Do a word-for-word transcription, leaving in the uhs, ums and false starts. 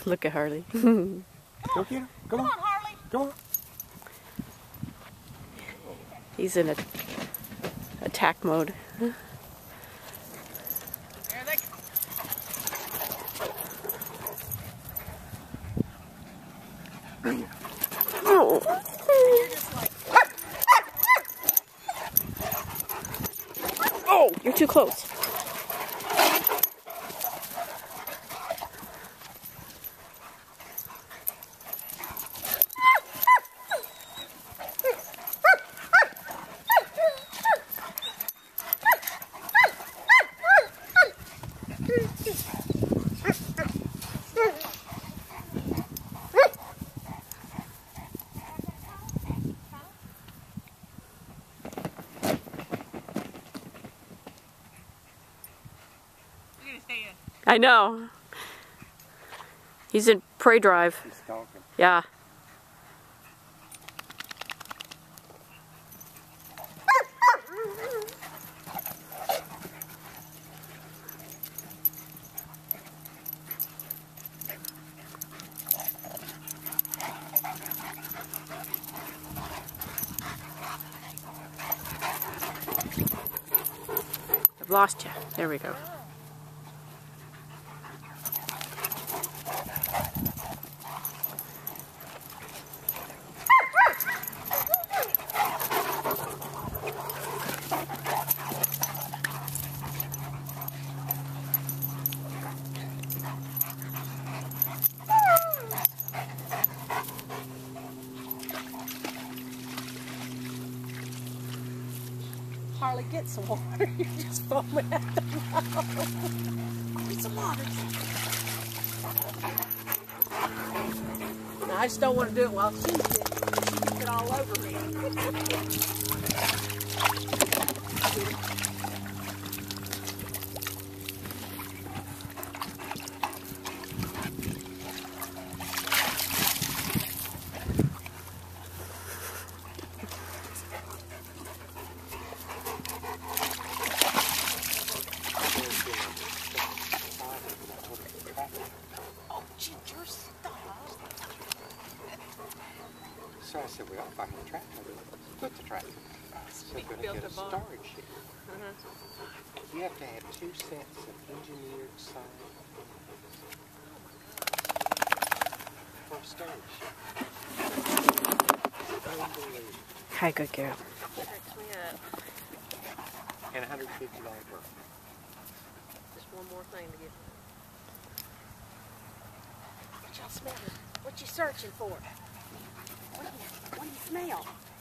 Look at Harley. Go get him. Come, Come on. on, Harley. Come on. He's in a attack mode. There they go. Oh. You're just like, Oh, you're too close. I know. He's in prey drive. He's stalking. Yeah. I've lost you. There we go. Harley, get some water. You're just foaming at the mouth. Get some water. No, I just don't want to do it while she's sitting. She gets it all over me. So I said, well, if I can track it, put the track. So we're going to get a storage shed. Uh-huh. You have to have two sets of engineered signs for a storage shed. Unbelievable. Hi, good girl. And one hundred fifty dollars worth. Just one more thing to get. What y'all smelling? What you searching for? What do you, what do you smell?